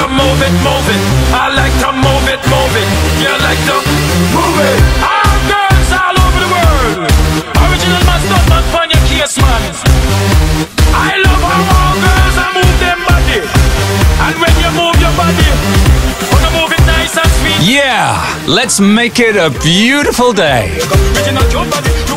to move it, move it. I like to move it, move it. You like to move it. All girls all over the world. Original man, stunt man, find your case, man. I love how all girls I move them body. And when you move your body, wanna move it nice and sweet. Yeah, let's make it a beautiful day. Original your body.